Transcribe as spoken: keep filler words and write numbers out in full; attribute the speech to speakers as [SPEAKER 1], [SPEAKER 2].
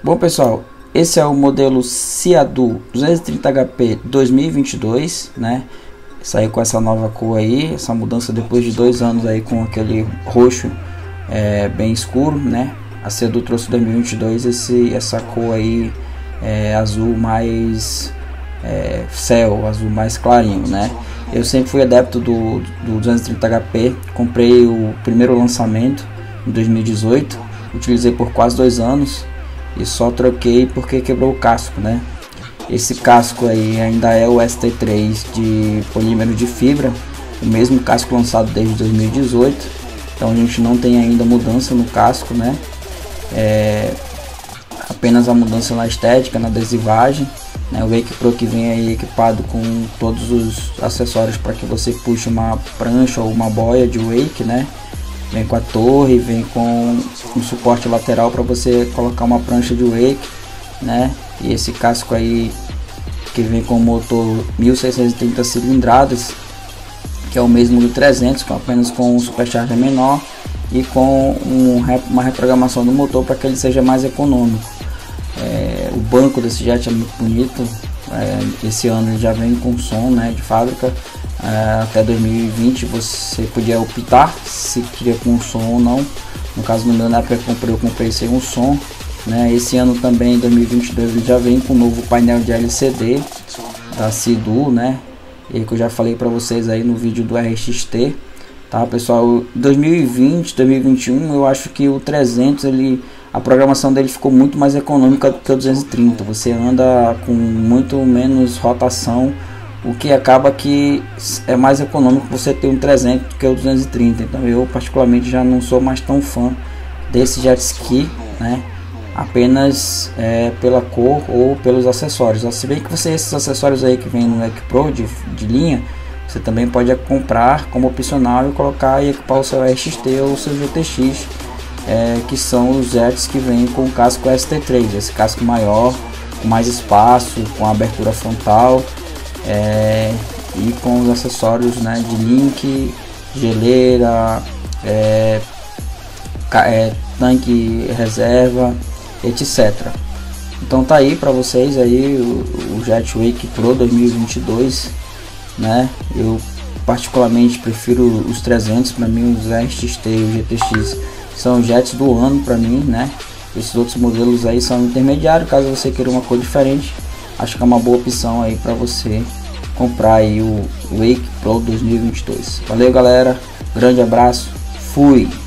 [SPEAKER 1] Bom pessoal, esse é o modelo Ciadu duzentos e trinta H P dois mil e vinte e dois, né? Saiu com essa nova cor aí, essa mudança depois de dois anos aí com aquele roxo é, bem escuro, né? A Ciadu trouxe dois mil e vinte e dois esse, essa cor aí é, azul mais é, céu, azul mais clarinho, né? Eu sempre fui adepto do, do duzentos e trinta H P, comprei o primeiro lançamento em dois mil e dezoito, utilizei por quase dois anos e só troquei porque quebrou o casco, né? Esse casco aí ainda é o S T três de polímero de fibra, o mesmo casco lançado desde dois mil e dezoito, então a gente não tem ainda mudança no casco, né? É, apenas a mudança na estética, na adesivagem, né? O Wake Pro que vem aí equipado com todos os acessórios para que você puxe uma prancha ou uma boia de Wake, né? Vem com a torre, vem com um suporte lateral para você colocar uma prancha de Wake, né? E esse casco aí que vem com o motor mil seiscentos e trinta cilindradas, que é o mesmo do trezentos, com apenas com um supercharger menor e com um, uma reprogramação do motor para que ele seja mais econômico. É, o banco desse jet é muito bonito. É, esse ano ele já vem com som, né, de fábrica. É, até dois mil e vinte você podia optar se queria com som ou não. No caso, no meu, na época que eu comprei, eu comprei sem um som, né? Esse ano também, dois mil e vinte e dois, ele já vem com o novo painel de L C D da Ciadu, né? E que eu já falei para vocês aí no vídeo do R X T, tá pessoal? dois mil e vinte, dois mil e vinte e um, eu acho que o trezentos, ele, a programação dele ficou muito mais econômica do que o duzentos e trinta. Você anda com muito menos rotação, o que acaba que é mais econômico você ter um trezentos do que o duzentos e trinta. Então eu particularmente já não sou mais tão fã desse jet ski, né? Apenas é, pela cor ou pelos acessórios. Se bem que você, esses acessórios aí que vem no Wake Pro de, de linha, você também pode comprar como opcional e colocar e equipar o seu R X T ou o seu G T X, é, que são os jets que vêm com o casco S T três, esse casco maior, com mais espaço, com abertura frontal, é, e com os acessórios, né, de link, geleira, é, é, tanque reserva, etcétera. Então tá aí para vocês aí o, o Jet Wake Pro dois mil e vinte e dois, né? Eu particularmente prefiro os trezentos. Para mim os R X T e o G T X são os jets do ano para mim, né? Esses outros modelos aí são intermediários. Caso você queira uma cor diferente, acho que é uma boa opção aí para você comprar aí o Wake Pro dois mil e vinte e dois. Valeu galera, grande abraço, fui!